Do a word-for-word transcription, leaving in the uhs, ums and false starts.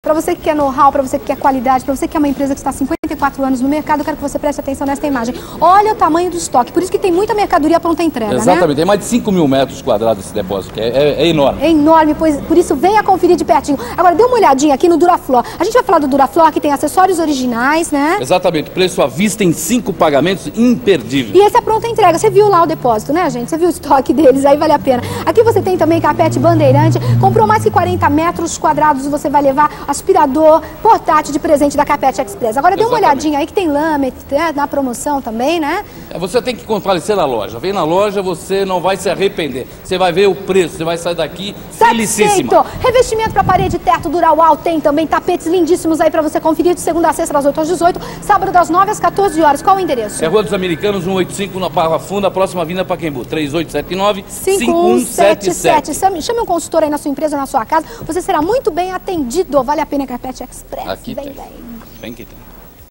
Para você que quer know-how, para você que quer qualidade, para você que é uma empresa que está há cinquenta e quatro anos no mercado, eu quero que você preste atenção nesta imagem. Olha o tamanho do estoque, por isso que tem muita mercadoria pronta entrega, Exatamente, né? tem mais de cinco mil metros quadrados esse depósito, que é, é, é enorme. É enorme, pois, por isso venha conferir de pertinho. Agora, dê uma olhadinha aqui no Duraflor. A gente vai falar do Duraflor, que tem acessórios originais, né? Exatamente, preço à vista em cinco pagamentos imperdíveis. E esse é pronta entrega. Você viu lá o depósito, né, gente? Você viu o estoque deles, aí vale a pena. Aqui você tem também carpete Bandeirante. Comprou mais que quarenta metros quadrados, você vai levar aspirador portátil de presente da Carpete Express. Agora dê uma olhadinha aí que tem lâmina, né, na promoção também, né? É, você tem que comparecer na loja. Vem na loja, você não vai se arrepender. Você vai ver o preço, você vai sair daqui felicíssima. Satisfeito. Revestimento para parede, teto, Durawall, tem também tapetes lindíssimos aí para você conferir de segunda a sexta das oito às dezoito, sábado das nove às quatorze horas. Qual o endereço? É Rua dos Americanos, cento e oitenta e cinco, na Barra Funda, próxima Avenida Pacaembu, três oito sete nove, cinco um sete sete. Chame um consultor aí na sua empresa, na sua casa, você será muito bem atendido. Vale a pena, Carpete Express. Aqui Vem, tem. vem. Vem que tem.